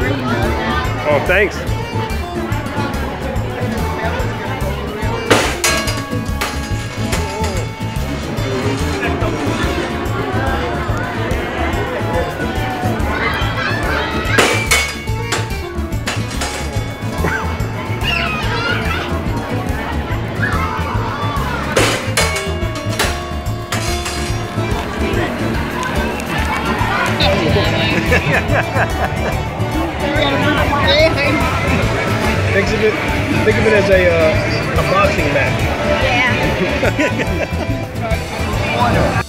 Oh, thanks. Think of it as a boxing match. Yeah.